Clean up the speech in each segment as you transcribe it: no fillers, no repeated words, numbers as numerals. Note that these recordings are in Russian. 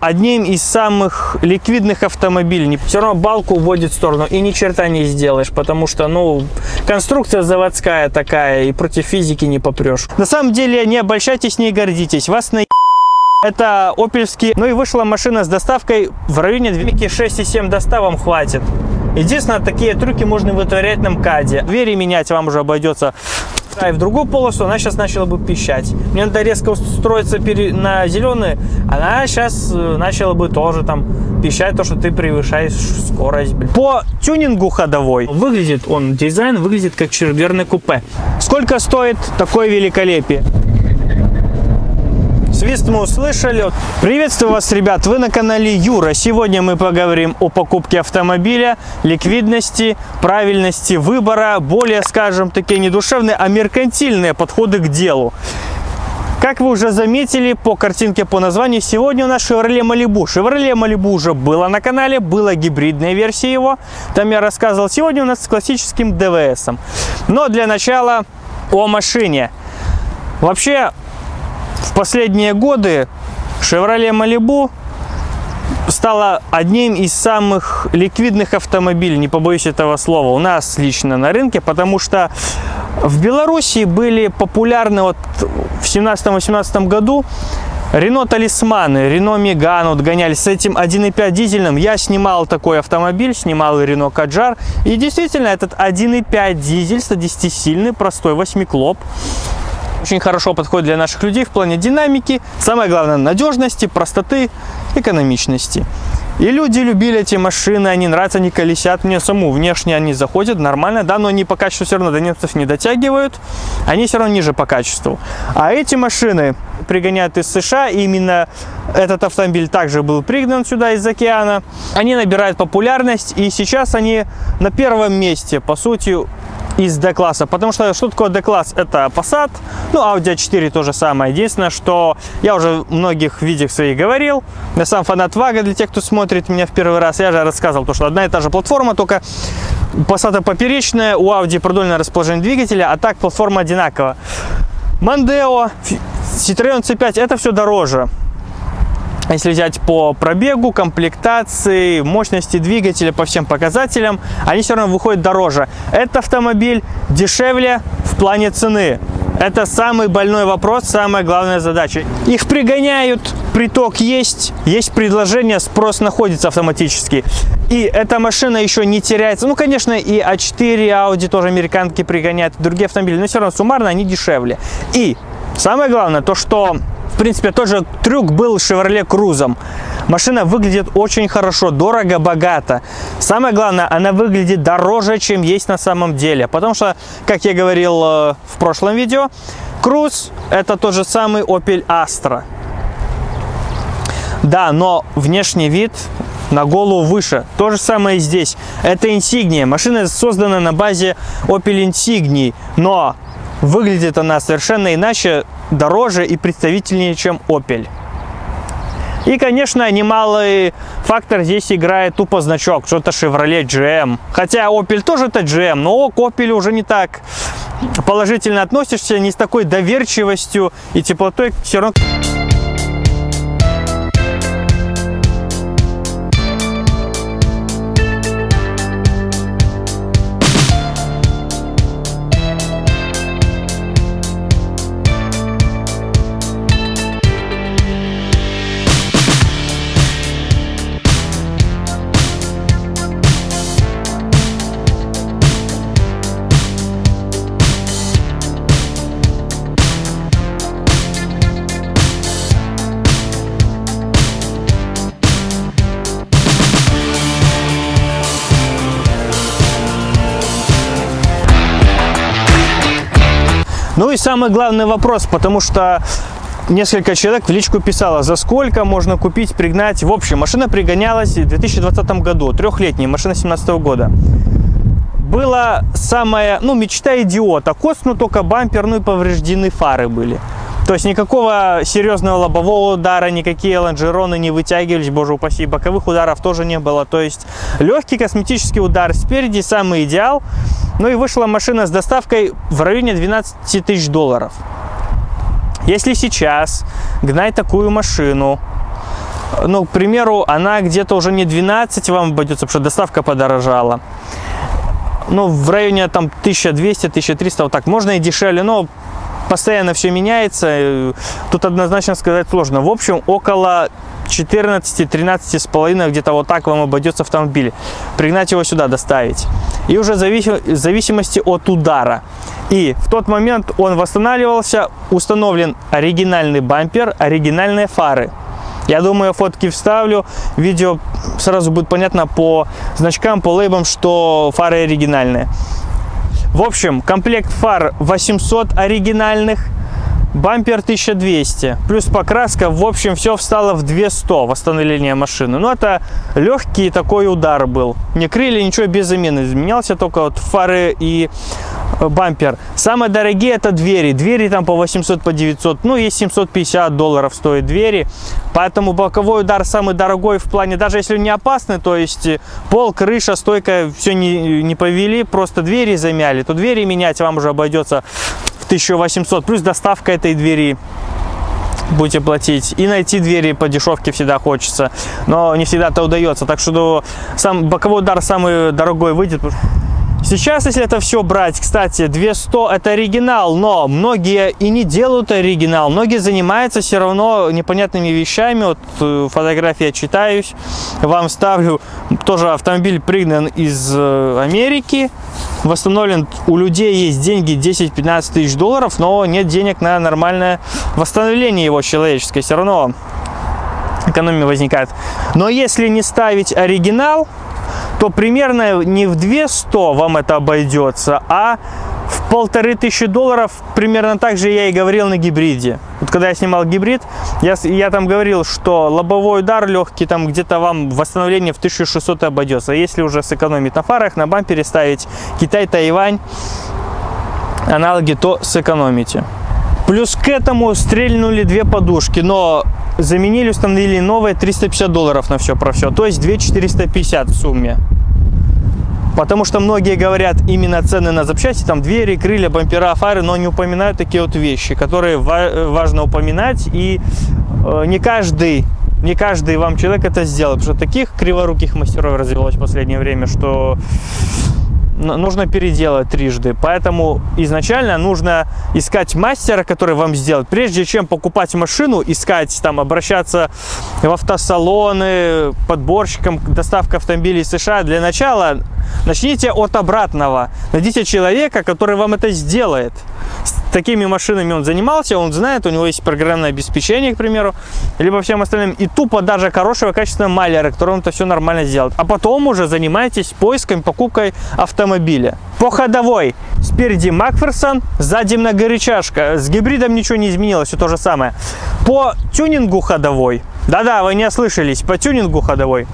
одним из самых ликвидных автомобилей. Все равно балку уводит в сторону и ни черта не сделаешь, потому что, ну, конструкция заводская такая, и против физики не попрешь. На самом деле, не обольщайтесь, не гордитесь. Вас на это опельский. Ну и вышла машина с доставкой в районе 6,7 до 100 вам хватит. Единственное, такие трюки можно вытворять на МКАДе. Двери менять вам уже обойдется. И в другую полосу она сейчас начала бы пищать. Мне надо резко устроиться на зеленый, она сейчас начала бы тоже там пищать, то, что ты превышаешь скорость. По тюнингу ходовой выглядит он, дизайн выглядит как четырехдверное купе. Сколько стоит такое великолепие? Свист мы услышали. Приветствую вас, ребят, вы на канале Юра. Сегодня мы поговорим о покупке автомобиля, ликвидности, правильности выбора, более, скажем, такие не душевные, а меркантильные подходы к делу. Как вы уже заметили по картинке, по названию, сегодня у нас Chevrolet Malibu. Chevrolet Malibu уже было на канале, была гибридная версия его, там я рассказывал. Сегодня у нас с классическим ДВСом. Но для начала о машине. Вообще, в последние годы Chevrolet Malibu стала одним из самых ликвидных автомобилей, не побоюсь этого слова, у нас лично на рынке, потому что в Беларуси были популярны вот в 17-18 году Renault Талисманы, Renault Megane, вот гонялись с этим 1.5 дизельным. Я снимал такой автомобиль, снимал Renault Kadjar, и действительно этот 1.5 дизель 110-сильный, простой, 8-клоп. Очень хорошо подходит для наших людей в плане динамики, самое главное, надежности, простоты, экономичности. И люди любили эти машины, они нравятся, они колесят. Мне саму внешне они заходят нормально, да, но они по качеству все равно до немцев не дотягивают, они все равно ниже по качеству. А эти машины пригоняют из США, и именно этот автомобиль также был пригнан сюда из океана. Они набирают популярность, и сейчас они на первом месте, по сути, из D-класса, потому что что такое D-класс? Это Passat, ну Audi A4 то же самое. Единственное, что я уже в многих видео своих говорил, я сам фанат Вага, для тех, кто смотрит меня в первый раз, я же рассказывал, то, что одна и та же платформа, только Passat поперечная, у Audi продольное расположение двигателя, а так платформа одинаковая. Mondeo, Citroёn C5, это все дороже. Если взять по пробегу, комплектации, мощности двигателя, по всем показателям, они все равно выходят дороже. Этот автомобиль дешевле в плане цены. Это самый больной вопрос, самая главная задача. Их пригоняют, приток есть предложение, спрос находится автоматически. И эта машина еще не теряется. Ну, конечно, и A4, Audi тоже американки пригоняют, другие автомобили, но все равно суммарно они дешевле. И самое главное, то что... В принципе, тот же трюк был с Chevrolet Cruze. Машина выглядит очень хорошо, дорого, богато. Самое главное, она выглядит дороже, чем есть на самом деле. Потому что, как я говорил в прошлом видео, Cruze это тот же самый Opel Astra. Да, но внешний вид на голову выше. То же самое и здесь. Это Insignia. Машина создана на базе Opel Insignia, но выглядит она совершенно иначе, дороже и представительнее, чем Opel. И, конечно, немалый фактор здесь играет тупо значок, что-то Chevrolet GM. Хотя Opel тоже это GM, но к Opel уже не так положительно относишься, не с такой доверчивостью и теплотой все равно. Ну и самый главный вопрос, потому что несколько человек в личку писало, за сколько можно купить, пригнать. В общем, машина пригонялась в 2020 году, трехлетняя машина 2017 года. Была самая, мечта идиота. Коцну только бампер, и повреждены фары были. То есть никакого серьезного лобового удара, никакие лонжероны не вытягивались, боже упаси, боковых ударов тоже не было. То есть легкий косметический удар спереди, самый идеал. Ну и вышла машина с доставкой в районе 12 тысяч долларов. Если сейчас гнать такую машину Ну, к примеру, она где-то уже не 12 вам обойдется, потому что доставка подорожала. Ну, в районе там 1200-1300, вот так. Можно и дешевле, но постоянно все меняется. Тут однозначно сказать сложно. В общем, около 14-13,5, где-то вот так вам обойдется автомобиль. Пригнать его сюда, доставить. И уже в зависимости от удара. И в тот момент он восстанавливался, установлен оригинальный бампер, оригинальные фары. Я думаю, фотки вставлю, видео сразу будет понятно по значкам, по лейбам, что фары оригинальные. В общем, комплект фар 800 оригинальных, бампер 1200, плюс покраска, в общем, все встало в 200 восстановление машины. Ну, это легкий такой удар был. Не крылья, ничего без замены изменялся, только вот фары и бампер. Самые дорогие это двери. Двери там по 800, по 900, ну, есть $750 стоят двери. Поэтому боковой удар самый дорогой в плане, даже если он не опасный, то есть пол, крыша, стойка, все не повели, просто двери замяли, то двери менять вам уже обойдется в 1800, плюс доставка этой двери будете платить. И найти двери по дешевке всегда хочется, но не всегда это удается. Так что сам боковой удар самый дорогой выйдет. Сейчас, если это все брать, кстати, 200 это оригинал, но многие и не делают оригинал, многие занимаются все равно непонятными вещами. Вот фотографии я читаюсь, вам ставлю, тоже автомобиль пригнан из Америки, восстановлен, у людей есть деньги 10-15 тысяч долларов, но нет денег на нормальное восстановление его человеческое, все равно экономия возникает. Но если не ставить оригинал, то примерно не в 200 вам это обойдется, а в $1500, примерно так же я и говорил на гибриде. Вот когда я снимал гибрид, я там говорил, что лобовой удар легкий, там где-то вам восстановление в 1600 обойдется. А если уже сэкономить на фарах, на бампере ставить Китай, Тайвань, аналоги, то сэкономите. Плюс к этому стрельнули две подушки, но заменили, установили новые $350 на все про все, то есть 2450 в сумме. Потому что многие говорят именно цены на запчасти, там двери, крылья, бампера, фары, но не упоминают такие вот вещи, которые важно упоминать, и не каждый вам человек это сделает, потому что таких криворуких мастеров развелось в последнее время, что нужно переделать трижды. Поэтому изначально нужно искать мастера, который вам сделает. Прежде чем покупать машину, искать, там, обращаться в автосалоны, подборщикам, доставка автомобилей из США. Для начала начните от обратного. Найдите человека, который вам это сделает. С такими машинами он занимался, он знает, у него есть программное обеспечение, к примеру, либо всем остальным. И тупо даже хорошего качественного маляра, который это все нормально сделает. А потом уже занимайтесь поиском, покупкой автомобиля. По ходовой. Спереди Макферсон, сзади многорычажка. С гибридом ничего не изменилось, все то же самое. По тюнингу ходовой. Да-да, вы не ослышались, по тюнингу ходовой.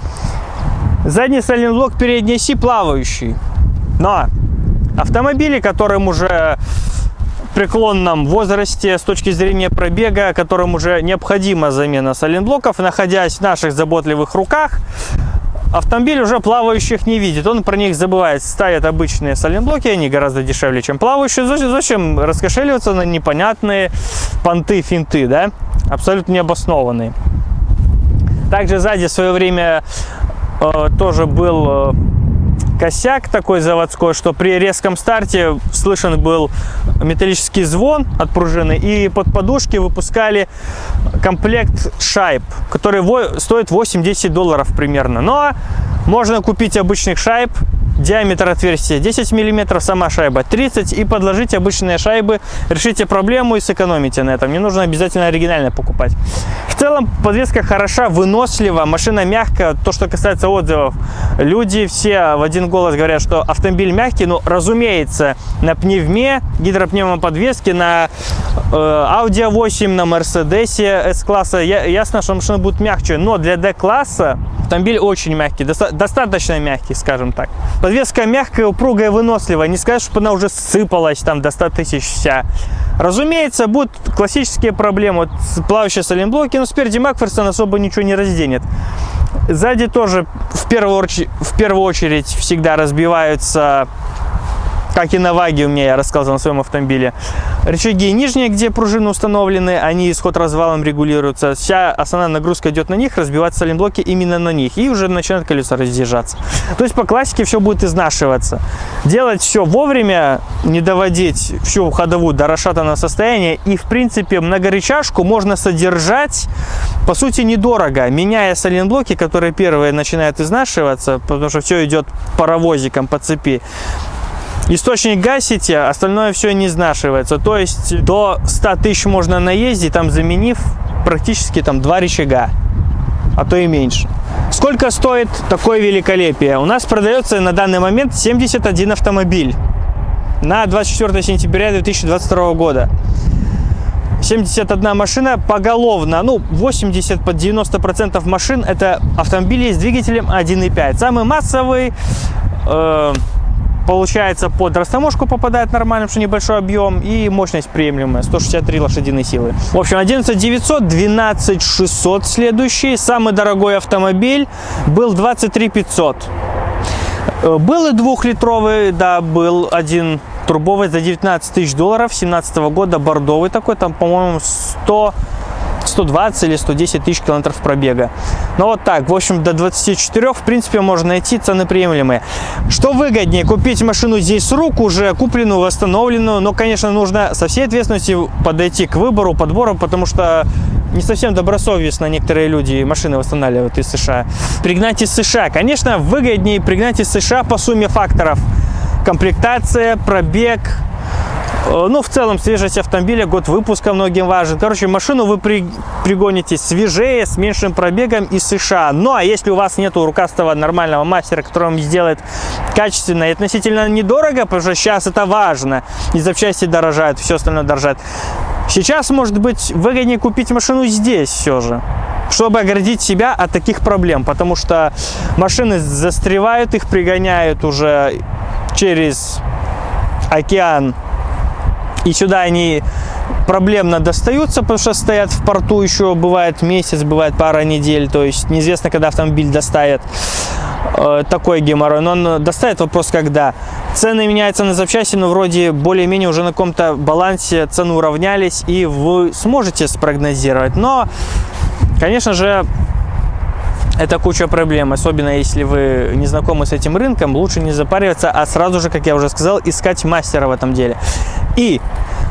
Задний сайлентблок передней оси плавающий. Но автомобили, которым уже в преклонном возрасте, с точки зрения пробега, которым уже необходима замена сайлентблоков, находясь в наших заботливых руках, автомобиль уже плавающих не видит, он про них забывает. Ставят обычные сайлентблоки, они гораздо дешевле, чем плавающие. Зачем раскошеливаться на непонятные понты, финты, да? Абсолютно необоснованные. Также сзади в свое время тоже был косяк такой заводской, что при резком старте слышен был металлический звон от пружины, и под подушки выпускали комплект шайб, который стоит $8-10 примерно. Но можно купить обычных шайб, диаметр отверстия 10 мм, сама шайба 30, и подложить обычные шайбы, решите проблему и сэкономите на этом. Не нужно обязательно оригинально покупать. В целом подвеска хороша, вынослива, машина мягкая. То, что касается отзывов, люди все в один голос говорят, что автомобиль мягкий. Ну, разумеется, на пневме, гидропневмоподвеске, на Audi A8, на Mercedes S-класса ясно, что машина будет мягче, но для D-класса автомобиль очень мягкий, достаточно мягкий, скажем так. Подвеска мягкая, упругая, выносливая. Не сказать, чтобы она уже сыпалась там до 100 тысяч вся. Разумеется, будут классические проблемы. Вот плавающие сайлентблоки, но спереди Макферсон особо ничего не разденет. Сзади тоже в первую очередь всегда разбиваются, как и на Ваге у меня, я рассказывал на своем автомобиле, Рычаги нижние, где пружины установлены, они с ход-развалом регулируются. Вся основная нагрузка идет на них, разбиваются сайлентблоки именно на них. И уже начинают колеса разъезжаться. То есть по классике все будет изнашиваться. Делать все вовремя, не доводить всю ходовую до расшатанного состояния. И в принципе многорычажку можно содержать, по сути, недорого. Меняя сайлентблоки, которые первые начинают изнашиваться, потому что все идет паровозиком по цепи. Источник гасите, остальное все не изнашивается. То есть до 100 тысяч можно наездить, там заменив практически там 2 рычага, а то и меньше. Сколько стоит такое великолепие? У нас продается на данный момент 71 автомобиль на 24 сентября 2022 года. 71 машина поголовно, ну 80 под 90% машин это автомобили с двигателем 1.5. Самый массовый получается под растаможку попадает нормально, потому что небольшой объем и мощность приемлемая, 163 лошадиные силы. В общем, 11 900, 12 600 следующий. Самый дорогой автомобиль был 23 500. Был и 2-литровый, да, был один турбовый за 19 тысяч долларов 2017 года, бордовый такой, там, по-моему, 120 или 110 тысяч километров пробега. Ну вот так, в общем, до 24 в принципе можно найти, цены приемлемые. Что выгоднее, купить машину здесь с рук, уже купленную, восстановленную, но, конечно, нужно со всей ответственностью подойти к выбору, подбору, потому что не совсем добросовестно некоторые люди машины восстанавливают из США. Пригнать из США, конечно, выгоднее пригнать из США по сумме факторов. Комплектация, пробег, ну, в целом, свежесть автомобиля, год выпуска многим важен. Короче, машину вы пригоните свежее, с меньшим пробегом из США. Ну, а если у вас нету рукастого нормального мастера, который вам сделает качественно и относительно недорого, потому что сейчас это важно, и запчасти дорожают, все остальное дорожает. Сейчас, может быть, выгоднее купить машину здесь все же, чтобы оградить себя от таких проблем, потому что машины застревают, их пригоняют уже через океан, и сюда они проблемно достаются, потому что стоят в порту еще, бывает месяц, бывает пара недель, то есть неизвестно, когда автомобиль доставят. Такой геморрой, но он доставит, вопрос когда. Цены меняются на запчасти, но вроде более-менее уже на каком-то балансе цены уравнялись, и вы сможете спрогнозировать, но, конечно же, это куча проблем, особенно если вы не знакомы с этим рынком, лучше не запариваться, а сразу же, как я уже сказал, искать мастера в этом деле. И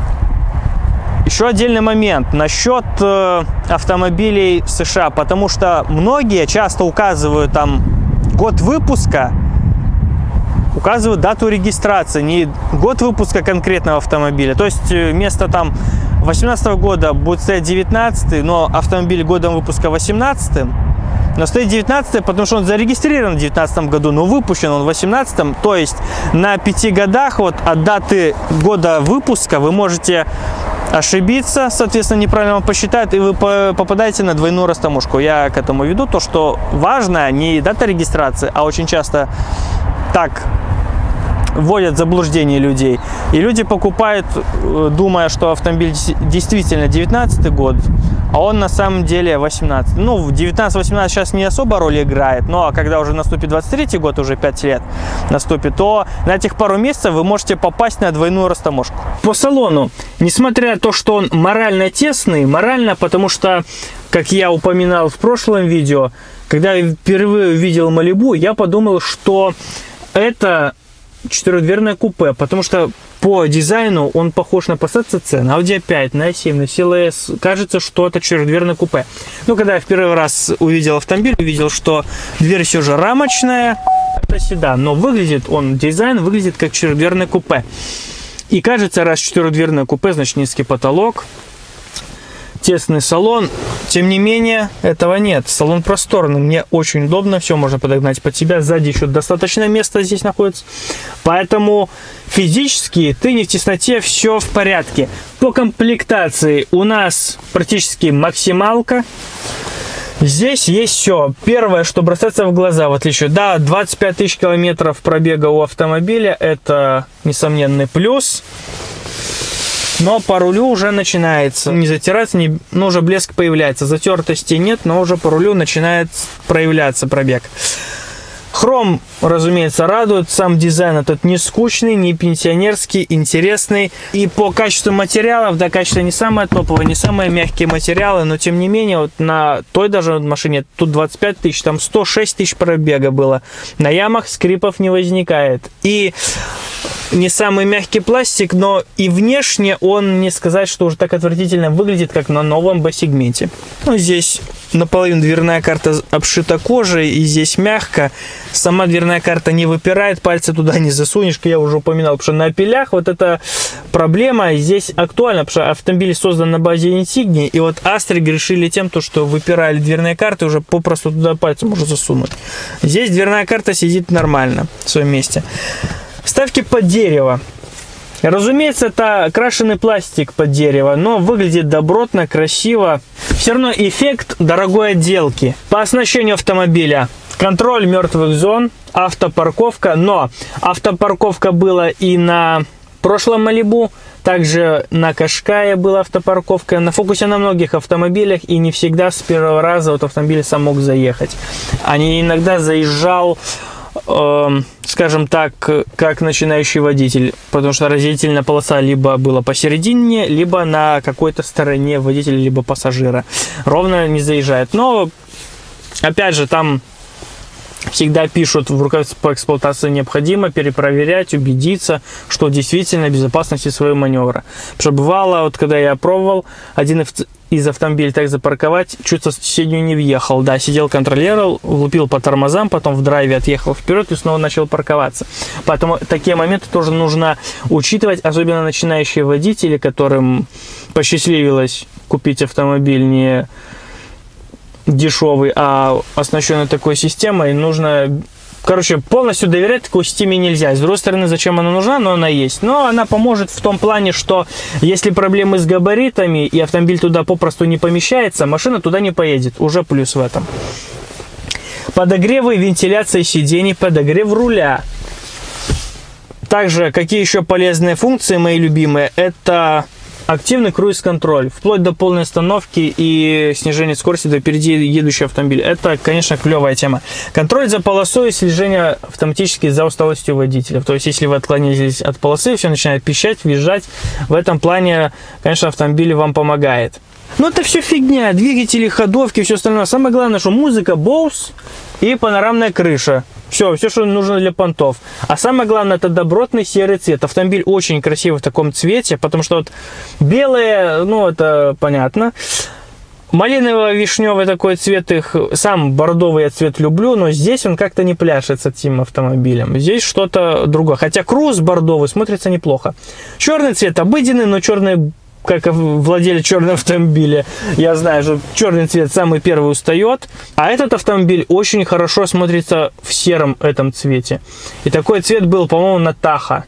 еще отдельный момент насчет автомобилей в США, потому что многие часто указывают там год выпуска, указывают дату регистрации, не год выпуска конкретного автомобиля. То есть вместо там 2018 года будет стоять 19, но автомобиль годом выпуска 18. Но стоит 19, потому что он зарегистрирован в 2019 году, но выпущен он в 2018. То есть на 5 годах вот от даты года выпуска вы можете ошибиться, соответственно, неправильно вам посчитают, и вы попадаете на двойную растаможку. Я к этому веду, то, что важно не дата регистрации, а очень часто так вводят в заблуждение людей. И люди покупают, думая, что автомобиль действительно 19 год, а он на самом деле 18. Ну, 19-18 сейчас не особо роль играет, но когда уже наступит 23 год, уже 5 лет наступит, то на этих пару месяцев вы можете попасть на двойную растаможку. По салону, несмотря на то, что он морально тесный, потому что, как я упоминал в прошлом видео, когда я впервые увидел Малибу, я подумал, что это четырехдверное купе, потому что по дизайну он похож на Passat CC, на Audi A5, на A7, на CLS. Кажется, что это четырехдверное купе. Но когда я в первый раз увидел автомобиль, увидел, что дверь все же рамочная, это седан, но выглядит он, дизайн выглядит как четырехдверное купе. И кажется, раз четырехдверное купе, значит низкий потолок, тесный салон. Тем не менее, этого нет. Салон просторный, мне очень удобно, все можно подогнать под себя. Сзади еще достаточно места здесь находится. Поэтому физически ты не в тесноте, все в порядке. По комплектации у нас практически максималка. Здесь есть все. Первое, что бросается в глаза, в отличие, да, 25 тысяч километров пробега у автомобиля, это несомненный плюс. Но по рулю уже начинается не затираться, но уже блеск появляется. Затертости нет, но уже по рулю начинает проявляться пробег. Хром, разумеется, радует. Сам дизайн этот не скучный, не пенсионерский, интересный. И по качеству материалов, да, качество не самое топовое, не самые мягкие материалы, но тем не менее, вот на той даже машине, тут 25 тысяч, там 106 тысяч пробега было. На ямах скрипов не возникает. И не самый мягкий пластик, но и внешне он, не сказать, что уже так отвратительно выглядит, как на новом B-сегменте. Ну, здесь наполовину дверная карта обшита кожей, и здесь мягко. Сама дверная карта не выпирает, пальцы туда не засунешь, я уже упоминал, потому что на опелях вот эта проблема здесь актуальна, потому что автомобиль создан на базе Insignia, и вот Astra грешили тем, что выпирали дверные карты, уже попросту туда пальцем можно засунуть. Здесь дверная карта сидит нормально в своем месте. Вставки под дерево. Разумеется, это крашеный пластик под дерево, но выглядит добротно, красиво. Все равно эффект дорогой отделки. По оснащению автомобиля контроль мертвых зон, автопарковка, но автопарковка была и на прошлом Малибу, также на Кашкае была автопарковка, на Фокусе, на многих автомобилях, и не всегда с первого раза вот автомобиль сам мог заехать. Они иногда заезжал, скажем так, как начинающий водитель, потому что разделительная полоса либо была посередине, либо на какой-то стороне водителя, либо пассажира. Ровно не заезжает. Но, опять же, там всегда пишут в руководстве по эксплуатации необходимо перепроверять, убедиться, что действительно безопасности своего маневра. Потому что бывало, вот когда я пробовал, один из автомобилей так запарковать, чуть со соседнюю не въехал. Да, сидел, контролировал, влупил по тормозам, потом в драйве отъехал вперед и снова начал парковаться. Поэтому такие моменты тоже нужно учитывать, особенно начинающие водители, которым посчастливилось купить автомобиль не дешевый, а оснащенный такой системой. Нужно, короче, полностью доверять такой системе нельзя. С другой стороны, зачем она нужна, но она есть. Но она поможет в том плане, что если проблемы с габаритами и автомобиль туда попросту не помещается, машина туда не поедет. Уже плюс в этом. Подогревы, вентиляция сидений, подогрев руля. Также, какие еще полезные функции, мои любимые, это активный круиз-контроль, вплоть до полной остановки и снижения скорости до впереди едущего автомобиля. Это, конечно, клевая тема. Контроль за полосой и слежение автоматически за усталостью водителя. То есть, если вы отклонились от полосы, все начинает пищать, визжать. В этом плане, конечно, автомобиль вам помогает. Но это все фигня. Двигатели, ходовки, все остальное. Самое главное, что музыка, Bose и панорамная крыша. Все, что нужно для понтов. А самое главное, это добротный серый цвет. Автомобиль очень красивый в таком цвете, потому что вот белые, ну, это понятно. Малиново-вишневый такой цвет их, сам бордовый я цвет люблю, но здесь он как-то не пляшет с этим автомобилем. Здесь что-то другое. Хотя круз бордовый смотрится неплохо. Черный цвет обыденный, но черный, как владелец черного автомобиля, я знаю, что черный цвет самый первый устает, а этот автомобиль очень хорошо смотрится в сером этом цвете. И такой цвет был, по-моему, на Таха.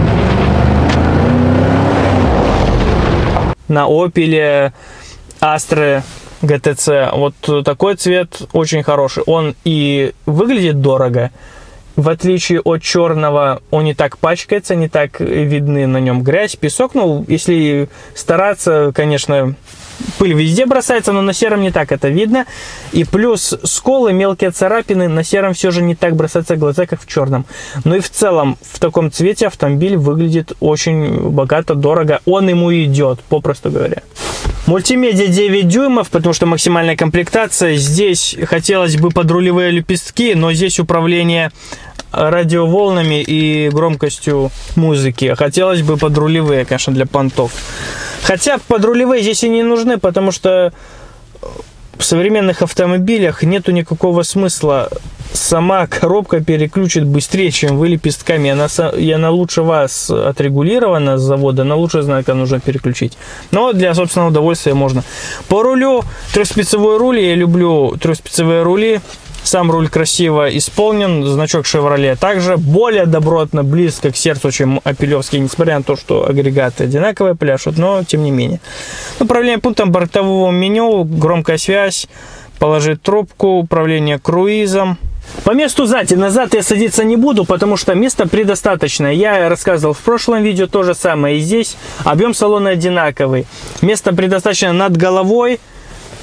На Opel, Astra, GTC. Вот такой цвет очень хороший. Он и выглядит дорого. В отличие от черного, он не так пачкается, не так видны на нем грязь, песок. Ну, если стараться, конечно, пыль везде бросается, но на сером не так это видно. И плюс сколы, мелкие царапины на сером все же не так бросаются в глаза, как в черном. Ну и в целом, в таком цвете автомобиль выглядит очень богато, дорого. Он ему идет, попросту говоря. Мультимедиа 9 дюймов, потому что максимальная комплектация. Здесь хотелось бы подрулевые лепестки, но здесь управление радиоволнами и громкостью музыки. Хотелось бы подрулевые, конечно, для понтов. Хотя подрулевые здесь и не нужны, потому что в современных автомобилях нету никакого смысла. Сама коробка переключит быстрее, чем вы лепестками. Она лучше вас отрегулирована с завода, она лучше знает, как нужно переключить. Но для собственного удовольствия можно. По рулю, трехспицевой руль, я люблю трехспицевые рули. Сам руль красиво исполнен, значок Chevrolet также более добротно, близко к сердцу, чем опелевский, несмотря на то, что агрегаты одинаковые пляшут, но тем не менее. Управление пультом бортового меню, громкая связь, положить трубку, управление круизом. По месту сзади, назад я садиться не буду, потому что места предостаточно. Я рассказывал в прошлом видео то же самое. И здесь объем салона одинаковый. Места предостаточно над головой.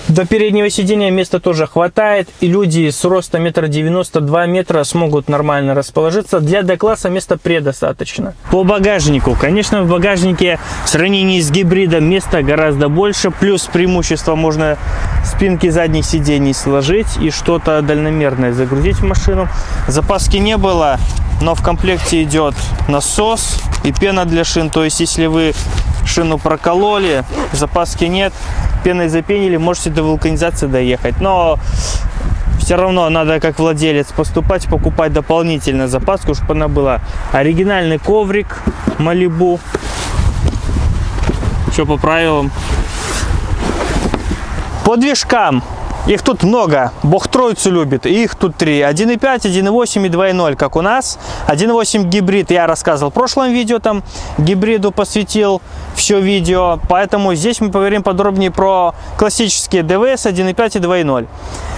До переднего сидения места тоже хватает, и люди с ростом 1,92 метра смогут нормально расположиться. Для D-класса места предостаточно. По багажнику. Конечно, в багажнике в сравнении с гибридом места гораздо больше. Плюс преимущество: можно спинки задних сидений сложить и что-то дальномерное загрузить в машину. Запаски не было, но в комплекте идет насос и пена для шин. То есть, если вы шину прокололи, запаски нет, пеной запенили, можете до вулканизации доехать. Но все равно надо, как владелец, поступать, покупать дополнительно запаску, чтобы она была. Оригинальный коврик Malibu. Все по правилам. По движкам. Их тут много. Бог троицу любит. И их тут 3. 1.5, 1.8 и 2.0, как у нас. 1.8 гибрид я рассказывал в прошлом видео. Там гибриду посвятил все видео. Поэтому здесь мы поговорим подробнее про классические ДВС 1.5 и 2.0.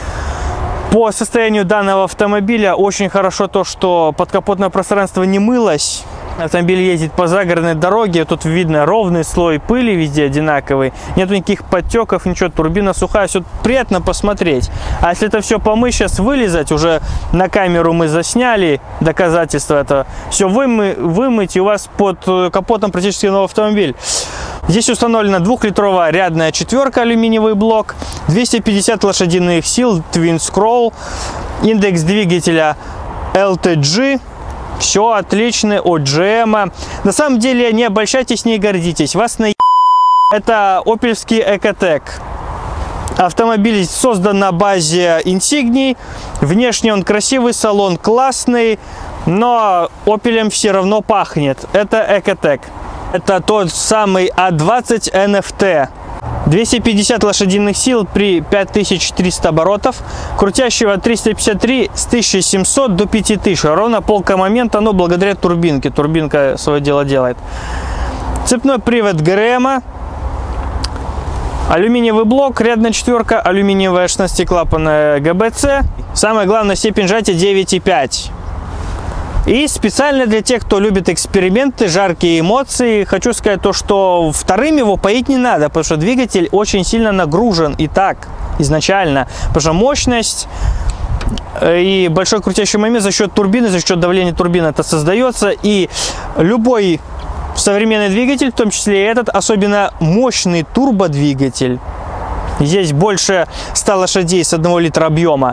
По состоянию данного автомобиля очень хорошо то, что подкапотное пространство не мылось. Автомобиль ездит по загородной дороге, тут видно ровный слой пыли, везде одинаковый, нет никаких подтеков, ничего, турбина сухая, все приятно посмотреть. А если это все помыть, сейчас вылезать, уже на камеру мы засняли доказательства этого, все вымыть, и у вас под капотом практически новый автомобиль. Здесь установлена 2-литровая рядная четверка, алюминиевый блок, 250 лошадиных сил, Twin Scroll, индекс двигателя LTG. Все отлично от GM. На самом деле не обольщайтесь, не гордитесь. Вас на это опельский Экотек. Автомобиль создан на базе Insignia. Внешне он красивый, салон классный, но опелем все равно пахнет. Это Экотек. Это тот самый A20 NFT. 250 лошадиных сил при 5300 оборотов, крутящего 353 с 1700 до 5000, ровно полка момента, но благодаря турбинке. Турбинка свое дело делает. Цепной привод ГРМ, алюминиевый блок, рядная четверка, алюминиевая шестнадцатиклапанная ГБЦ. Самое главное, степень сжатия 9,5. И специально для тех, кто любит эксперименты, жаркие эмоции, хочу сказать то, что вторым его поить не надо, потому что двигатель очень сильно нагружен и так изначально. Потому что мощность и большой крутящий момент за счет турбины, за счет давления турбины это создается. И любой современный двигатель, в том числе и этот, особенно мощный турбодвигатель, здесь больше 100 лошадей с 1 литра объема,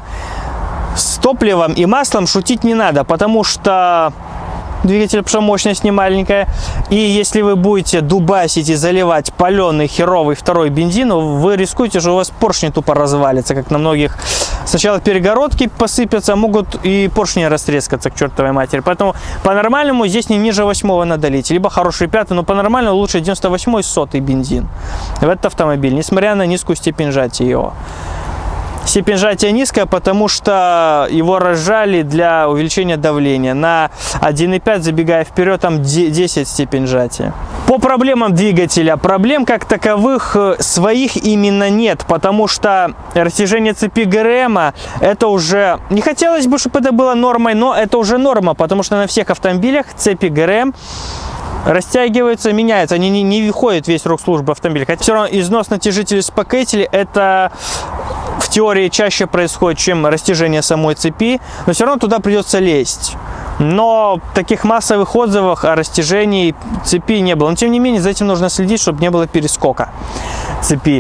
с топливом и маслом шутить не надо, потому что двигатель, потому что мощность не маленькая. И если вы будете дубасить и заливать паленый херовый второй бензин, вы рискуете, что у вас поршни тупо развалится, как на многих. Сначала перегородки посыпятся, могут и поршни растрескаться к чертовой матери. Поэтому по-нормальному здесь не ниже 8 надо лить. Либо хороший 5, но по-нормальному лучше 98 и 100 бензин в этот автомобиль, несмотря на низкую степень сжатия его. Степень сжатия низкая, потому что его разжали для увеличения давления. На 1.5, забегая вперед, там 10 степень сжатия. По проблемам двигателя. Проблем как таковых своих именно нет, потому что растяжение цепи ГРМ это уже... Не хотелось бы, чтобы это было нормой, но это уже норма, потому что на всех автомобилях цепи ГРМ растягиваются, меняются, они не выходят весь срок службы автомобиля. Хотя все равно износ натяжителей, успокоителей это в теории чаще происходит, чем растяжение самой цепи, но все равно туда придется лезть. Но таких массовых отзывов о растяжении цепи не было. Но тем не менее за этим нужно следить, чтобы не было перескока цепи.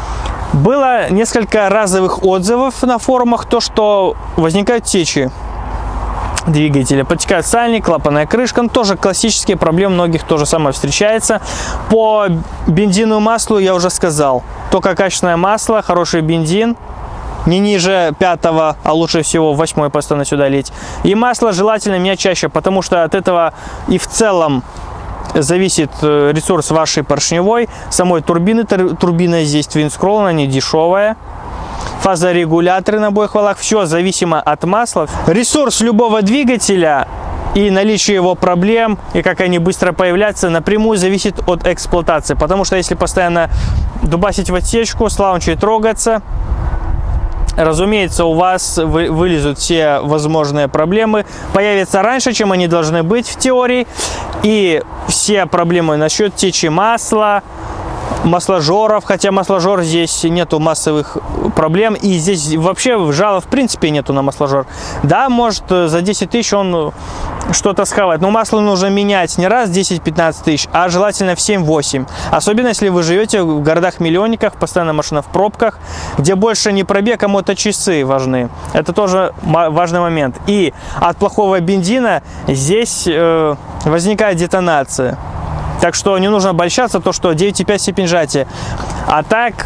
Было несколько разовых отзывов на форумах, то что возникают течи двигателя, подтекает сальник, клапанная крышка, ну, тоже классические проблемы, многих тоже самое встречается. По бензину и маслу я уже сказал, только качественное масло, хороший бензин, не ниже 5, а лучше всего 8 постоянно сюда лить. И масло желательно менять чаще, потому что от этого и в целом зависит ресурс вашей поршневой, самой турбины. Турбина здесь Twin Scroll, она не дешевая. Фазорегуляторы на обоих валах, все зависимо от масла. Ресурс любого двигателя и наличие его проблем, и как они быстро появляются, напрямую зависит от эксплуатации. Потому что если постоянно дубасить в отсечку, с лаунчей трогаться, разумеется, у вас вылезут все возможные проблемы, появятся раньше, чем они должны быть в теории. И все проблемы насчет течи масла, масложоров, хотя масложор здесь нету массовых проблем, и здесь вообще жала в принципе нету на масложор. Да, может за 10 тысяч он что-то схавать, но масло нужно менять не раз 10-15 тысяч, а желательно в 7-8. Особенно если вы живете в городах-миллионниках, постоянно машина в пробках, где больше не пробег, а моточасы важны. Это тоже важный момент. И от плохого бензина здесь возникает детонация. Так что не нужно обольщаться, то что 9,5 степень сжатия. А так,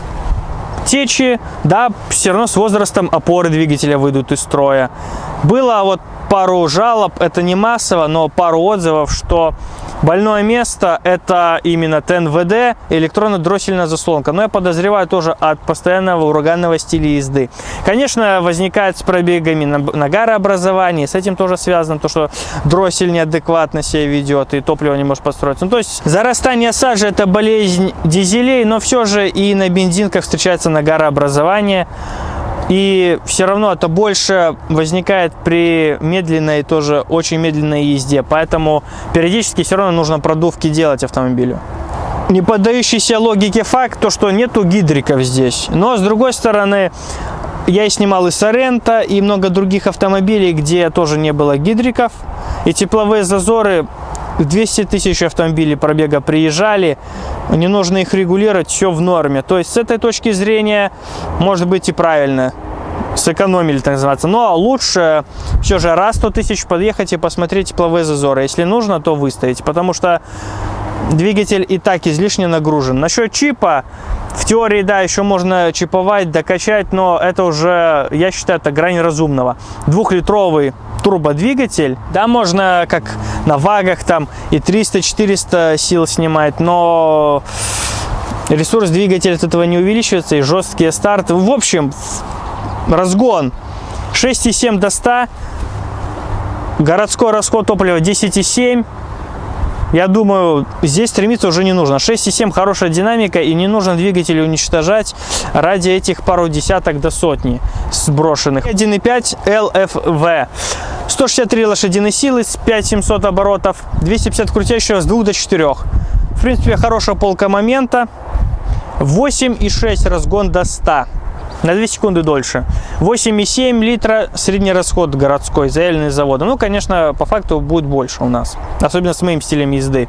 течи, да, все равно с возрастом опоры двигателя выйдут из строя. Было вот пару жалоб, это не массово, но пару отзывов, что больное место это именно ТНВД, электронно-дроссельная заслонка. Но я подозреваю тоже от постоянного ураганного стиля езды. Конечно, возникает с пробегами нагарообразование, с этим тоже связано, то что дроссель неадекватно себя ведет и топливо не может построиться. Ну, то есть зарастание сажи это болезнь дизелей, но все же и на бензинках встречается нагарообразование. И все равно это больше возникает при медленной, тоже очень медленной езде. Поэтому периодически все равно нужно продувки делать автомобилю. Не поддающийся логике факт, то что нету гидриков здесь. Но с другой стороны, я и снимал и Соренто, и много других автомобилей, где тоже не было гидриков. И тепловые зазоры, 200 тысяч автомобилей пробега приезжали, не нужно их регулировать, все в норме. То есть с этой точки зрения может быть и правильно, сэкономили, так называется. Но лучше все же раз 100 тысяч подъехать и посмотреть тепловые зазоры. Если нужно, то выставить, потому что двигатель и так излишне нагружен. Насчет чипа, в теории, да, еще можно чиповать, докачать, но это уже, я считаю, это грань разумного. 2-литровый турбодвигатель, да, можно как на вагах там и 300-400 сил снимать, но ресурс двигателя от этого не увеличивается, и жесткие старты. В общем, разгон 6,7 до 100, городской расход топлива 10,7. Я думаю, здесь стремиться уже не нужно. 6,7 хорошая динамика, и не нужно двигатель уничтожать ради этих пару десяток до сотни сброшенных. 1,5 LFV. 163 лошадиные силы с 5700 оборотов, 250 крутящего с 2 до 4. В принципе, хорошая полка момента. 8,6 разгон до 100. На 2 секунды дольше. 8,7 литра средний расход городской, заявленный заводом. Ну, конечно, по факту будет больше у нас. Особенно с моим стилем езды.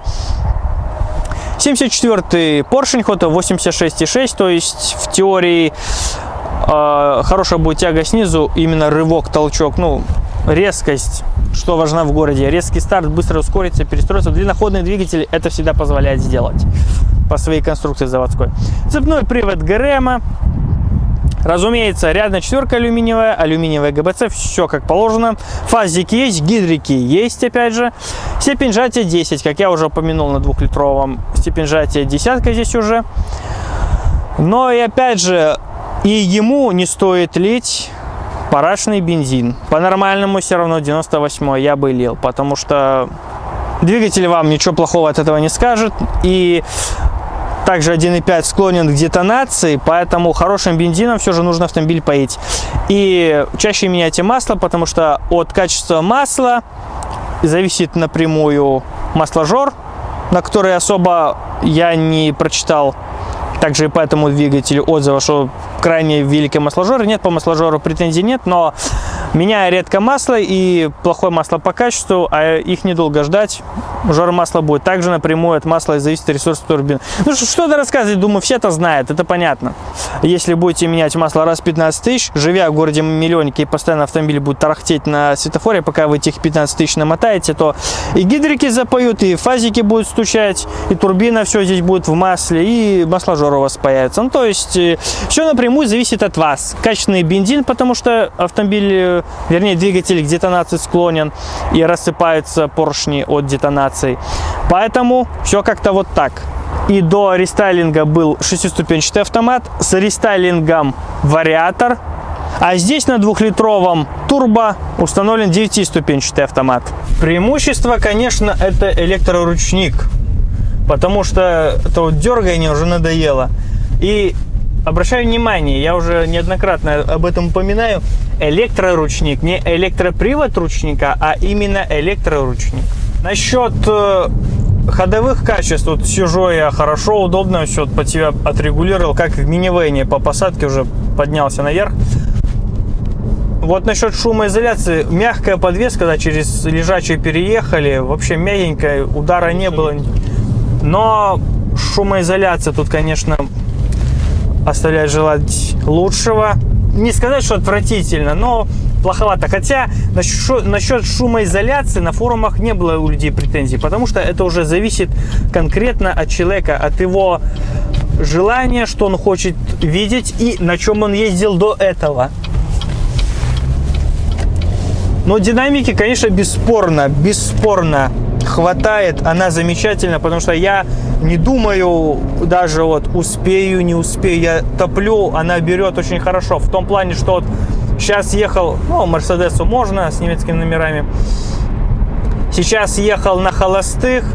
74-й поршень, хода 86,6. То есть, в теории, хорошая будет тяга снизу. Именно рывок, толчок. Ну, резкость, что важна в городе. Резкий старт, быстро ускориться, перестроиться. Длинноходный двигатель это всегда позволяет сделать. По своей конструкции заводской. Цепной привод ГРМ. Разумеется, рядная четверка алюминиевая, алюминиевая ГБЦ, все как положено. Фазики есть, гидрики есть, опять же. Степень сжатия 10, как я уже упомянул на 2-литровом. Степень сжатия 10 здесь уже. Но и опять же, и ему не стоит лить парашный бензин. По-нормальному все равно 98 я бы лил, потому что двигатель вам ничего плохого от этого не скажет. И также 1,5 склонен к детонации, поэтому хорошим бензином все же нужно автомобиль поить. И чаще меняйте масло, потому что от качества масла зависит напрямую масложор, на который особо я не прочитал. Также и по этому двигателю отзыва, что крайне великий масложор. Нет, по масложору претензий нет, но меняя редко масло и плохое масло по качеству, а их недолго ждать, жор масла будет. Также напрямую от масла зависит ресурс турбины. Ну что-то рассказывать, думаю, все это знают, это понятно. Если будете менять масло раз в 15 тысяч, живя в городе миллионнике и постоянно автомобиль будет тарахтеть на светофоре, пока вы этих 15 тысяч намотаете, то и гидрики запоют, и фазики будут стучать, и турбина все здесь будет в масле, и масложор у вас появится. Ну, то есть, все напрямую зависит от вас. Качественный бензин, потому что автомобиль, вернее, двигатель к детонации склонен, и рассыпаются поршни от детонации. Поэтому все как-то вот так. И до рестайлинга был 6-ступенчатый автомат, с рестайлингом вариатор. А здесь на 2-литровом турбо установлен 9-ступенчатый автомат. Преимущество, конечно, это электроручник. Потому что это вот дергание уже надоело. И обращаю внимание, я уже неоднократно об этом упоминаю, электроручник, не электропривод ручника, а именно электроручник. Насчет ходовых качеств, вот сижу я хорошо, удобно, все под себя отрегулировал, как в минивэне по посадке уже поднялся наверх. Вот насчет шумоизоляции, мягкая подвеска, когда через лежачий переехали, вообще мягенькая, удара не было. Но шумоизоляция тут, конечно, оставляет желать лучшего. Не сказать, что отвратительно, но плоховато. Хотя насчет шумоизоляции на форумах не было у людей претензий, потому что это уже зависит конкретно от человека, от его желания, что он хочет видеть и на чем он ездил до этого. Но динамики, конечно, бесспорно хватает, она замечательна, потому что я не думаю даже вот успею, не успею, я топлю, она берет очень хорошо, в том плане, что вот сейчас ехал, ну, Мерседесу можно, с немецкими номерами, сейчас ехал на холостых,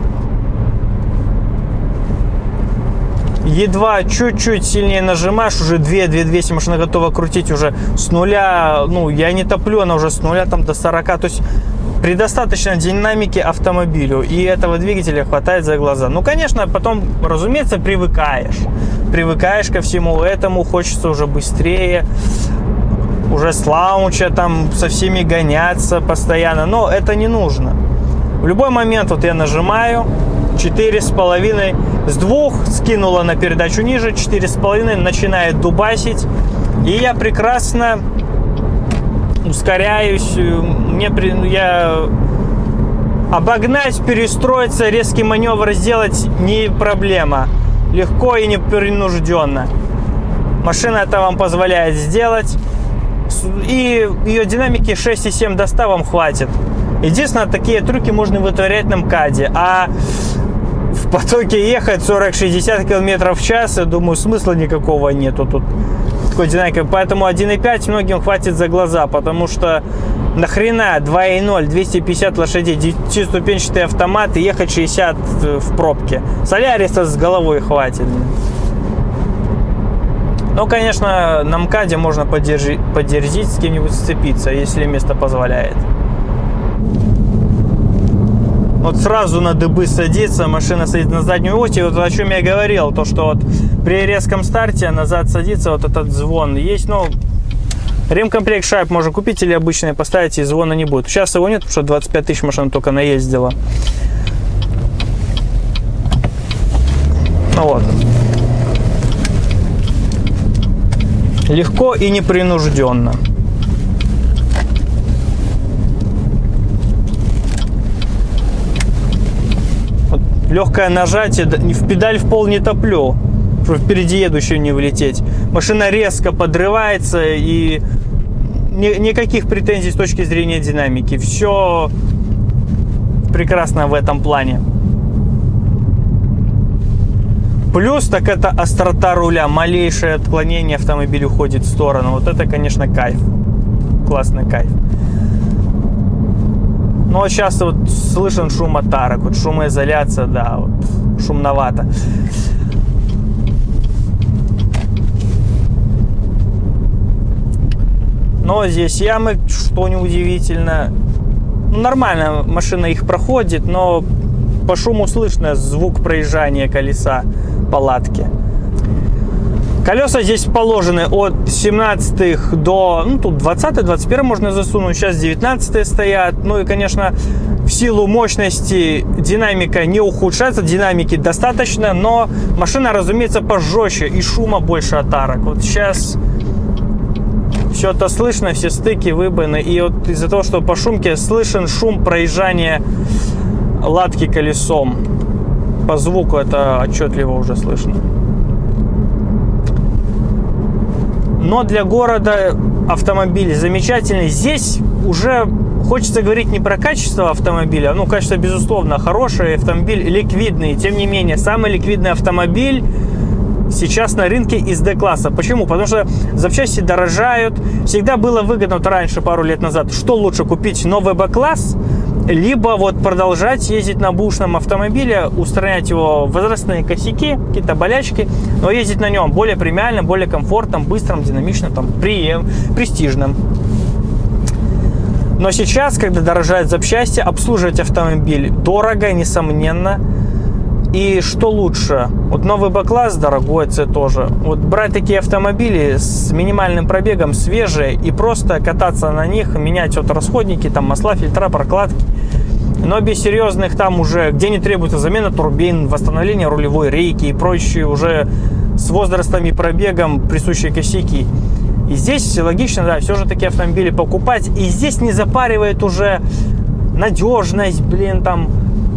едва чуть-чуть сильнее нажимаешь, уже 2200 машина готова крутить уже с нуля, ну, я не топлю, она уже с нуля там до 40, то есть предостаточно динамики автомобилю, и этого двигателя хватает за глаза. Ну, конечно, потом, разумеется, привыкаешь ко всему этому, хочется уже быстрее, уже с лаунча там со всеми гоняться постоянно, но это не нужно. В любой момент вот я нажимаю, 4,5, с 2 скинула на передачу ниже, 4,5 начинает дубасить, и я прекрасно ускоряюсь, я обогнать, перестроиться, резкий маневр сделать не проблема, легко и непринужденно. Машина это вам позволяет сделать, и ее динамики 6,7 до 100 вам хватит. Единственное, такие трюки можно вытворять на МКАДе, а в потоке ехать 40-60 км в час, я думаю, смысла никакого нету тут такой динамикой. Поэтому 1.5 многим хватит за глаза, потому что нахрена 2.0, 250 лошадей, 9-ступенчатый автомат и ехать 60 в пробке. Соляриса с головой хватит. Ну, конечно, на МКАДе можно поддержить, с кем-нибудь сцепиться, если место позволяет. Вот сразу на дыбы садится, машина садится на заднюю ось, и вот о чем я говорил, то что вот при резком старте назад садится вот этот звон. Есть, ну, ремкомплект шайб можно купить или обычные поставить, и звона не будет. Сейчас его нет, потому что 25 тысяч машина только наездила. Ну вот. Легко и непринужденно. Вот легкое нажатие, в педаль в пол не топлю, чтобы впереди едущую не влететь. Машина резко подрывается, и никаких претензий с точки зрения динамики. Все прекрасно в этом плане. Плюс, так это острота руля. Малейшее отклонение автомобиль уходит в сторону. Вот это, конечно, кайф. Классный кайф. Но сейчас вот слышен шум от арок. Вот шумоизоляция, да, вот, шумновато. Но здесь ямы, что неудивительно. Нормально машина их проходит, но по шуму слышно звук проезжания колеса палатки. Колеса здесь положены от 17-х до, ну, тут 20-й, 21-й можно засунуть, сейчас 19-е стоят. Ну и, конечно, в силу мощности динамика не ухудшается, динамики достаточно, но машина, разумеется, пожестче и шума больше от арок. Вот сейчас все это слышно, все стыки, выбоины, и вот из-за того, что по шумке слышен шум проезжания латки колесом. По звуку это отчетливо уже слышно. Но для города автомобиль замечательный. Здесь уже хочется говорить не про качество автомобиля. Ну, качество, безусловно, хорошее. Автомобиль ликвидный. Тем не менее, самый ликвидный автомобиль сейчас на рынке из D-класса. Почему? Потому что запчасти дорожают. Всегда было выгодно, вот раньше, пару лет назад, что лучше купить, новый B-класс, либо вот продолжать ездить на бэушном автомобиле, устранять его возрастные косяки, какие-то болячки, но ездить на нем более премиальным, более комфортным, быстрым, динамичным, там, престижным. Но сейчас, когда дорожают запчасти, обслуживать автомобиль дорого, несомненно. И что лучше? Вот новый Б-класс дорогой, это тоже. Вот брать такие автомобили с минимальным пробегом, свежие, и просто кататься на них, менять вот расходники, там масла, фильтра, прокладки. Но без серьезных там уже, где не требуется замена турбин, восстановление рулевой рейки и прочие уже с возрастом и пробегом присущие косяки. И здесь логично, да, все же такие автомобили покупать. И здесь не запаривает уже надежность, блин, там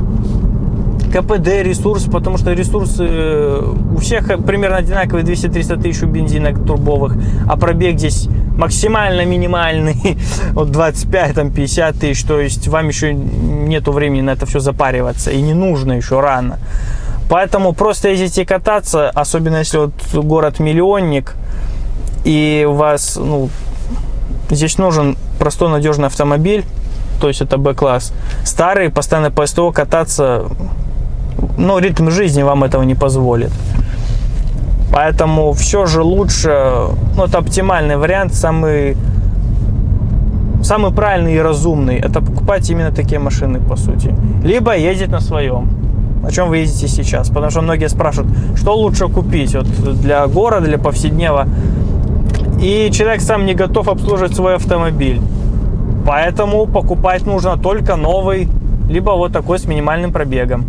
КПД, ресурс, потому что ресурсы у всех примерно одинаковые, 200-300 тысяч у бензинок турбовых, а пробег здесь максимально минимальный, вот 25-50 тысяч, то есть вам еще нету времени на это все запариваться, и не нужно еще рано. Поэтому просто ездите кататься, особенно если вот город-миллионник, и у вас, ну, здесь нужен простой надежный автомобиль, то есть это Б-класс. Старый, постоянно по СТО кататься, но ритм жизни вам этого не позволит. Поэтому все же лучше, ну, это оптимальный вариант, самый правильный и разумный, это покупать именно такие машины, по сути. Либо ездить на своем, на чем вы ездите сейчас. Потому что многие спрашивают, что лучше купить вот для города, для повседнева. И человек сам не готов обслуживать свой автомобиль. Поэтому покупать нужно только новый, либо вот такой с минимальным пробегом.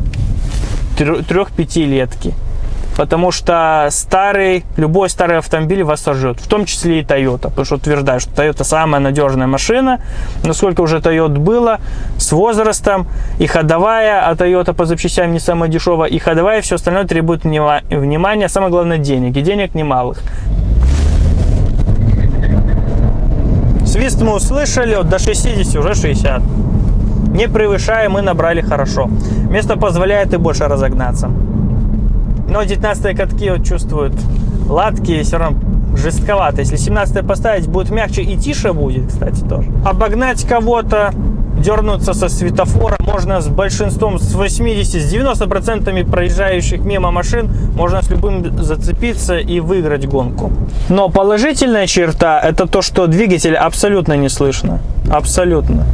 3-5-летки. Потому что любой старый автомобиль вас сожжет. В том числе и Toyota. Потому что утверждаю, что Toyota самая надежная машина. Насколько уже Toyota было с возрастом. И ходовая, а Toyota по запчастям не самая дешевая. И ходовая, и все остальное требует внимания. Самое главное денег. И денег немалых. Свист мы услышали, вот до 60, уже 60. Не превышая, мы набрали хорошо. Место позволяет и больше разогнаться. Но 19-е катки вот чувствуют латки, все равно жестковато. Если 17-е поставить, будет мягче и тише будет, кстати, тоже. Обогнать кого-то, дернуться со светофора можно с большинством, с 80-90% проезжающих мимо машин. Можно с любым зацепиться и выиграть гонку. Но положительная черта — это то, что двигатель абсолютно не слышно. Абсолютно.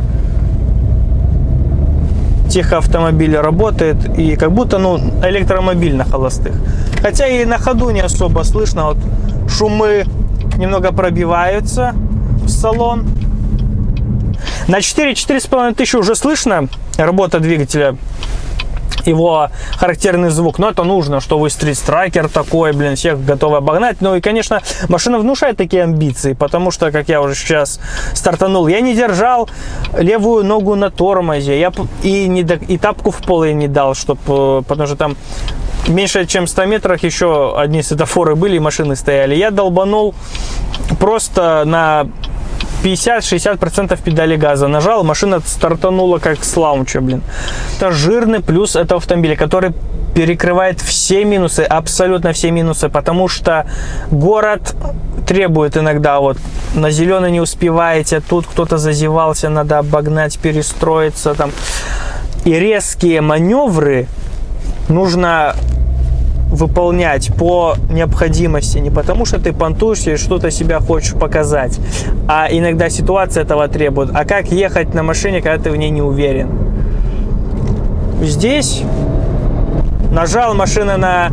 Тихо автомобиль работает, и как будто, ну, электромобиль на холостых. Хотя и на ходу не особо слышно. Вот шумы немного пробиваются в салон. На 4-4,5 тысячи уже слышно работа двигателя, его характерный звук. Но это нужно, что вы стрит-страйкер такой, блин, всех готовы обогнать. Ну и, конечно, машина внушает такие амбиции, потому что, как я уже сейчас стартанул, я не держал левую ногу на тормозе, и тапку в пол я не дал, потому что там меньше чем 100 метрах еще одни светофоры были, и машины стояли. Я долбанул просто на 50-60% педали газа нажал, машина стартанула как с лаунча, блин. Это жирный плюс этого автомобиля, который перекрывает все минусы, абсолютно все минусы, потому что город требует иногда, вот на зеленый не успеваете, тут кто-то зазевался, надо обогнать, перестроиться там. И резкие маневры нужно выполнять по необходимости, не потому что ты понтуешься и что-то себя хочешь показать, а иногда ситуация этого требует. А как ехать на машине, когда ты в ней не уверен? Здесь нажал, машина на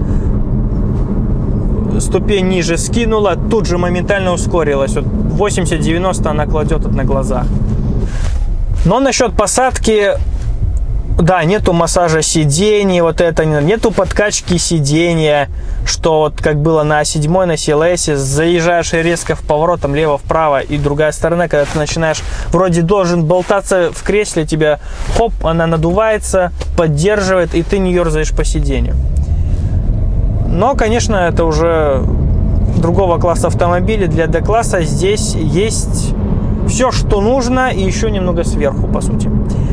ступень ниже скинула, тут же моментально ускорилась. Вот 80-90 она кладет на глазах. Но насчет посадки, да, нету массажа сидений, вот это, нету подкачки сидения, что вот как было на 7-й, на CLS, заезжаешь резко в поворот, там лево-вправо, и другая сторона, когда ты начинаешь, вроде должен болтаться в кресле, тебя, хоп, она надувается, поддерживает, и ты не ерзаешь по сиденью. Но, конечно, это уже другого класса автомобили. Для D-класса здесь есть все, что нужно, и еще немного сверху, по сути.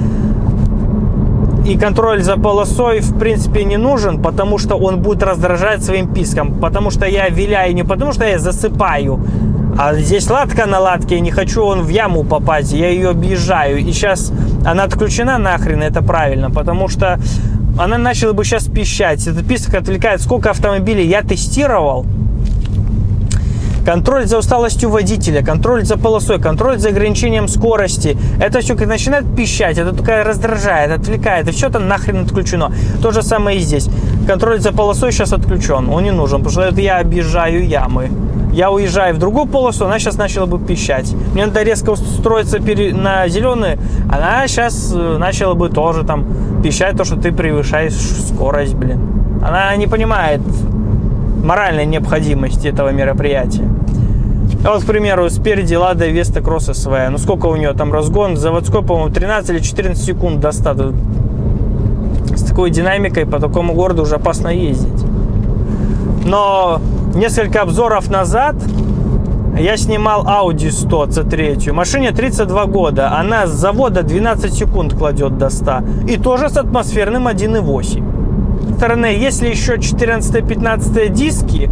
И контроль за полосой в принципе не нужен, потому что он будет раздражать своим писком. Потому что я виляю не потому, что я засыпаю, а здесь латка на латке, я не хочу в яму попасть, я ее объезжаю. И сейчас она отключена нахрен, это правильно, потому что она начала бы сейчас пищать. Этот писк отвлекает. Сколько автомобилей я тестировал, контроль за усталостью водителя, контроль за полосой, контроль за ограничением скорости. Это все как начинает пищать, это только раздражает, отвлекает, и все это нахрен отключено. То же самое и здесь. Контроль за полосой сейчас отключен, он не нужен, потому что это я объезжаю ямы. Я уезжаю в другую полосу, она сейчас начала бы пищать. Мне надо резко устроиться на зеленый, она сейчас начала бы тоже там пищать, то, что ты превышаешь скорость, блин. Она не понимает моральной необходимости этого мероприятия. Вот, к примеру, спереди Lada Vesta Cross SV. Ну, сколько у нее там разгон? Заводской, по-моему, 13 или 14 секунд до 100. С такой динамикой по такому городу уже опасно ездить. Но несколько обзоров назад я снимал Audi 100 C3. Машине 32 года. Она с завода 12 секунд кладет до 100. И тоже с атмосферным 1.8. С стороны, если еще 14-15 диски,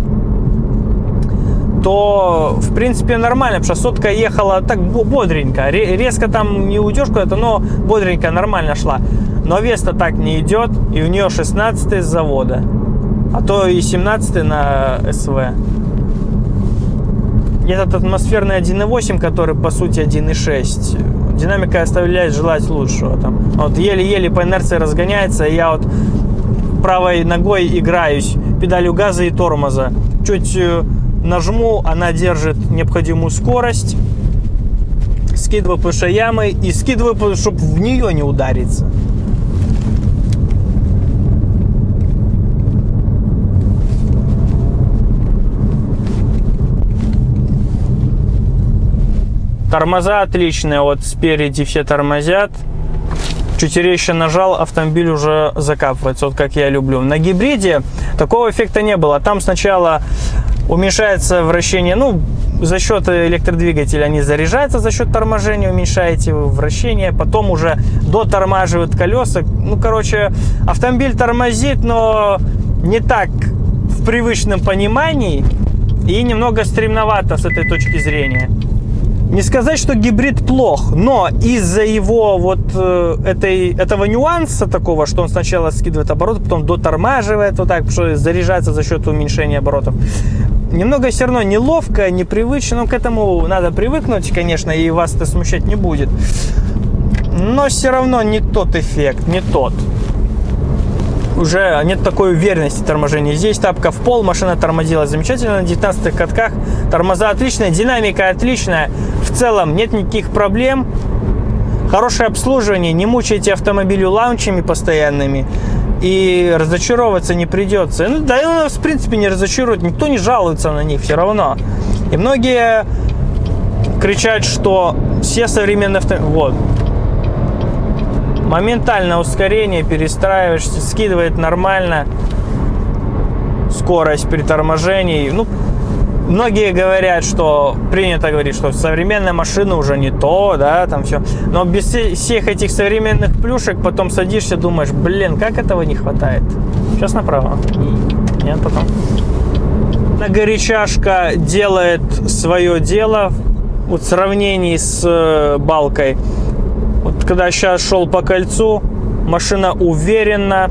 то в принципе нормально, потому что сотка ехала так бодренько. Резко там не уйдешь куда-то, но бодренько, нормально шла. Но Веста так не идет, и у нее 16 с завода. А то и 17 на СВ. Этот атмосферный 1.8, который по сути 1.6, динамика оставляет желать лучшего. Там, вот еле-еле по инерции разгоняется, и я вот правой ногой играюсь педалью газа и тормоза. Чуть нажму, она держит необходимую скорость. Скидываю по ямы и скидываю, чтобы в нее не удариться. Тормоза отличные, вот спереди все тормозят. Чуть резче нажал, автомобиль уже закапывается, вот как я люблю. На гибриде такого эффекта не было. Там сначала уменьшается вращение, ну, за счет электродвигателя они заряжаются, за счет торможения уменьшаете вращение, потом уже дотормаживают колеса. Ну, короче, автомобиль тормозит, но не так в привычном понимании и немного стремновато с этой точки зрения. Не сказать, что гибрид плох, но из-за его вот этого нюанса такого, что он сначала скидывает обороты, потом дотормаживает вот так, что заряжается за счет уменьшения оборотов, немного все равно неловко, непривычно, но к этому надо привыкнуть, конечно, и вас это смущать не будет. Но все равно не тот эффект, не тот. Уже нет такой уверенности торможения. Здесь тапка в пол, машина тормозила замечательно на 19-х катках. Тормоза отличные, динамика отличная. В целом нет никаких проблем. Хорошее обслуживание, не мучайте автомобилю лаунчами постоянными. И разочаровываться не придется. Ну, да, он нас в принципе не разочарует, никто не жалуется на них все равно. И многие кричат, что все современные автомобили... Вот. Моментально ускорение, перестраиваешься, скидывает нормально скорость при торможении. Ну, многие говорят, что принято говорить, что современная машина уже не то, да, там все. Но без всех этих современных плюшек потом садишься, думаешь, блин, как этого не хватает. Сейчас направо. Нет, потом. Горячашка делает свое дело вот в сравнении с балкой. Вот когда сейчас шел по кольцу, машина уверенно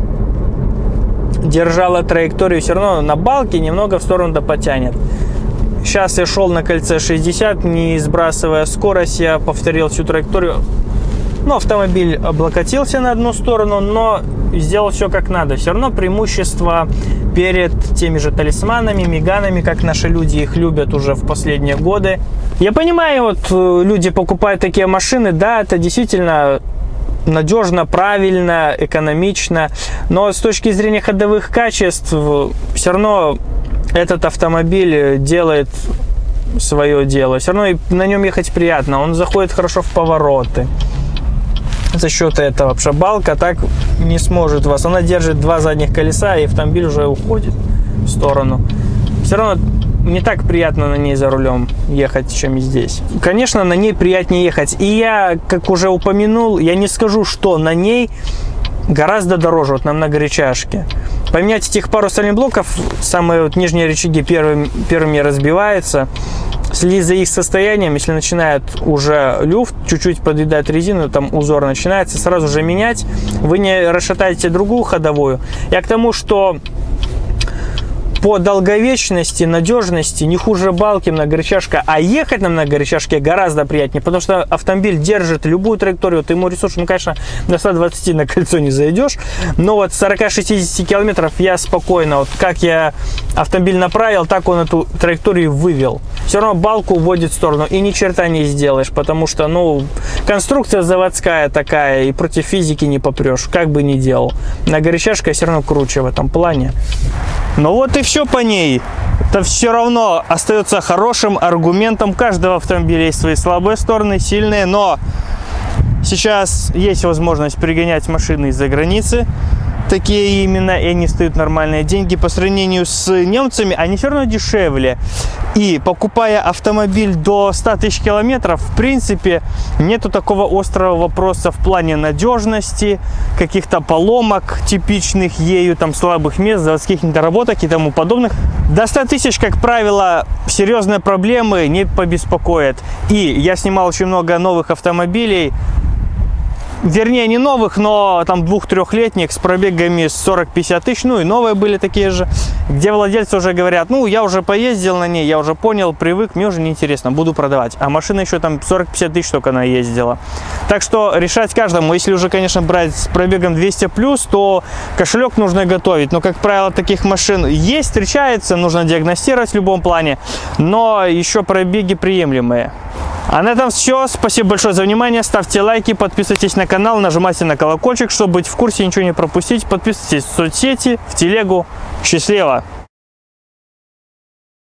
держала траекторию, все равно на балке немного в сторону потянет. Сейчас я шел на кольце 60, не сбрасывая скорость, я повторил всю траекторию. Ну, автомобиль облокотился на одну сторону, но сделал все как надо. Все равно преимущество перед теми же талисманами, меганами, как наши люди их любят уже в последние годы. Я понимаю, вот люди покупают такие машины, да, это действительно надежно, правильно, экономично, но с точки зрения ходовых качеств все равно этот автомобиль делает свое дело. Все равно на нем ехать приятно, он заходит хорошо в повороты. За счет этого балка так не сможет вас. Она держит два задних колеса, и автомобиль уже уходит в сторону. Все равно не так приятно на ней за рулем ехать, чем здесь. Конечно, на ней приятнее ехать. И я, как уже упомянул, я не скажу, что на ней гораздо дороже, вот на многорычажке. Поменять этих пару сайлентблоков, самые вот нижние рычаги первыми разбиваются. Следить за их состоянием, если начинает уже люфт, чуть-чуть подъедать резину, там узор начинается, сразу же менять, вы не расшатаете другую ходовую. Я к тому, что по долговечности, надежности не хуже балки многорычажка, а ехать на многорычажке гораздо приятнее, потому что автомобиль держит любую траекторию, ты ему рисуешь, ну, конечно, до 120 на кольцо не зайдешь, но вот 40-60 километров я спокойно, вот как я автомобиль направил, так он эту траекторию вывел. Все равно балку уводит в сторону, и ни черта не сделаешь, потому что, ну, конструкция заводская такая, и против физики не попрешь, как бы ни делал. Многорычажка все равно круче в этом плане. Но вот и все по ней. Это все равно остается хорошим аргументом. Каждого автомобиля есть свои слабые стороны, сильные, но сейчас есть возможность пригонять машины из-за границы. Такие именно, и они стоят нормальные деньги. По сравнению с немцами, они все равно дешевле. И покупая автомобиль до 100 тысяч километров, в принципе, нету такого острого вопроса в плане надежности, каких-то поломок типичных ею, там слабых мест, заводских недоработок и тому подобных. До 100 тысяч, как правило, серьезные проблемы не побеспокоят. И я снимал очень много новых автомобилей, вернее, не новых, но там 2-3-летних с пробегами 40-50 тысяч, ну и новые были такие же, где владельцы уже говорят, ну, я уже поездил на ней, я уже понял, привык, мне уже неинтересно, буду продавать. А машина еще там 40-50 тысяч только она ездила. Так что решать каждому. Если уже, конечно, брать с пробегом 200+, то кошелек нужно готовить. Но, как правило, таких машин есть, встречается, нужно диагностировать в любом плане, но еще пробеги приемлемые. А на этом все. Спасибо большое за внимание. Ставьте лайки, подписывайтесь на канал, нажимайте на колокольчик, чтобы быть в курсе, ничего не пропустить. Подписывайтесь в соцсети, в телегу. Счастливо!